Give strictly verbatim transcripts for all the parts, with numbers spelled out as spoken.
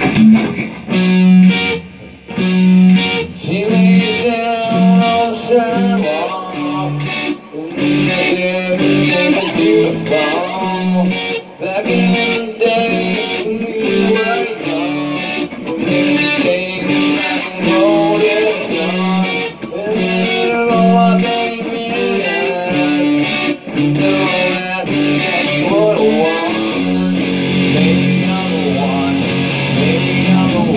She lays down on the sidewalk, making everything beautiful. Back in the day when we were young, many things I can hold it gun. And it'll go up any minute. You know that that ain't what I want. Maybe I'm the one. Maybe I'm the one.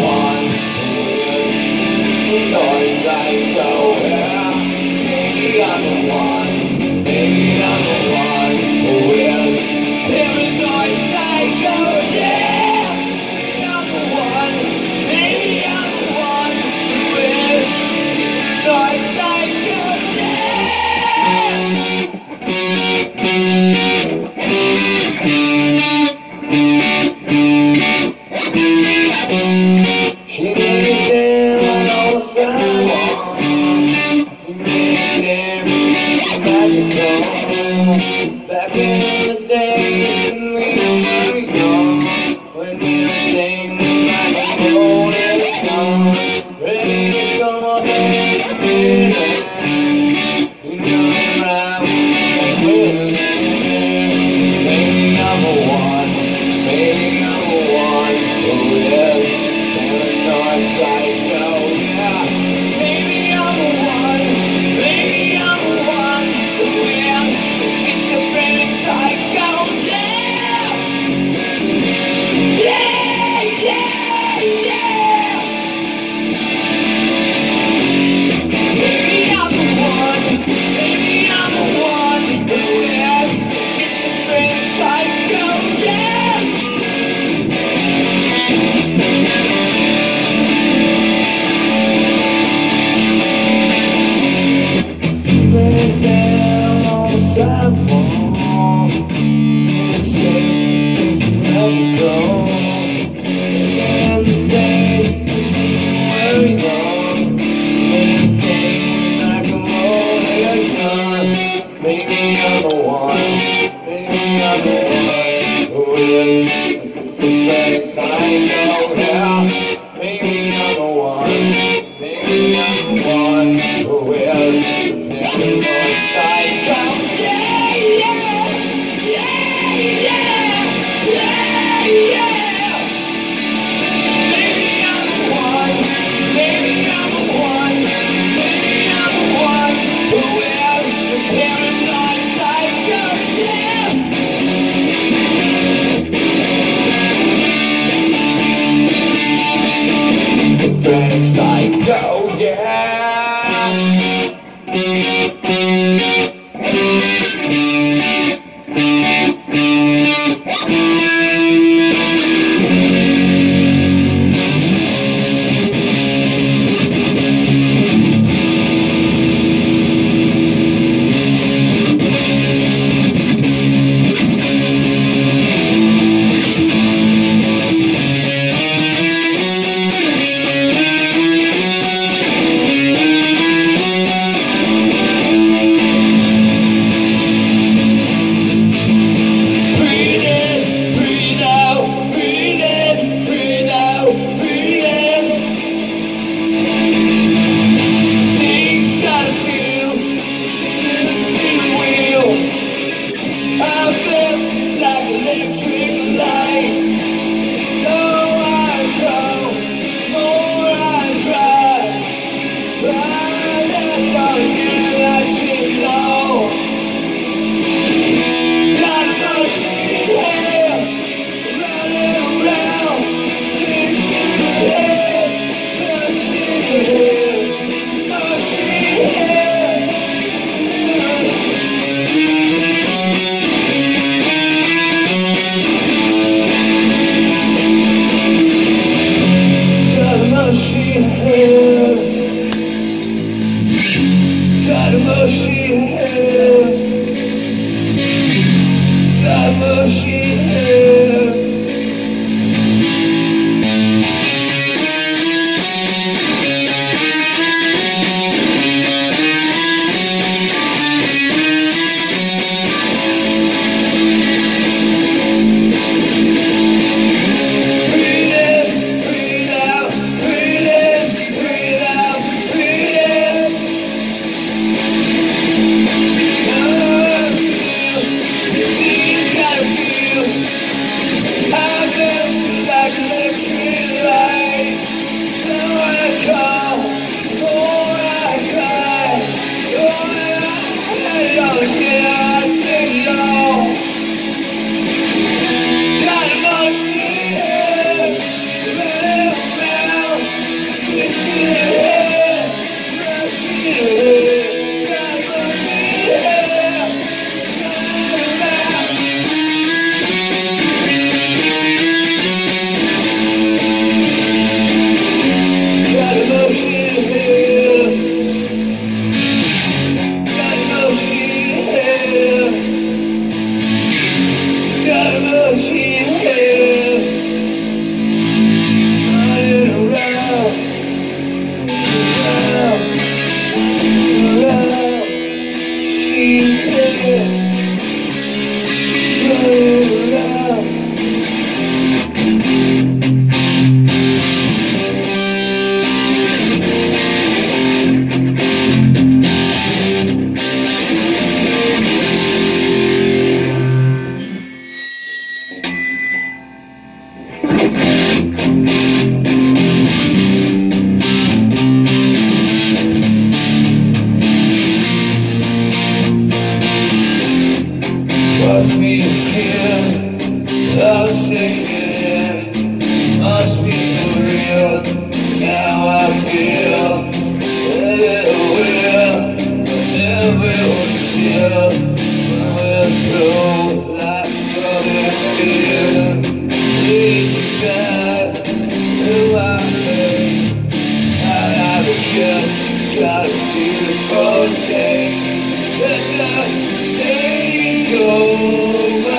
must be for real. Now I feel everywhere, everyone's here. We're through like brothers feel. Lead you back to my hands. I have a gift, got a beautiful day. Let the days go by.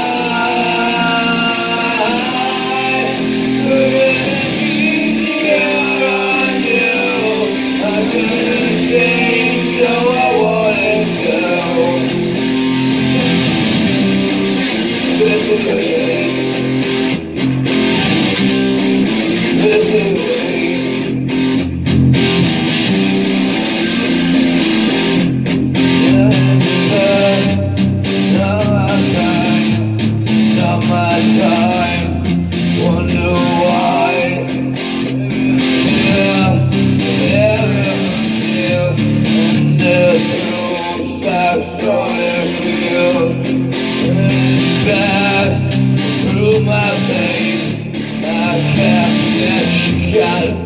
Through my veins, I can't get you gotta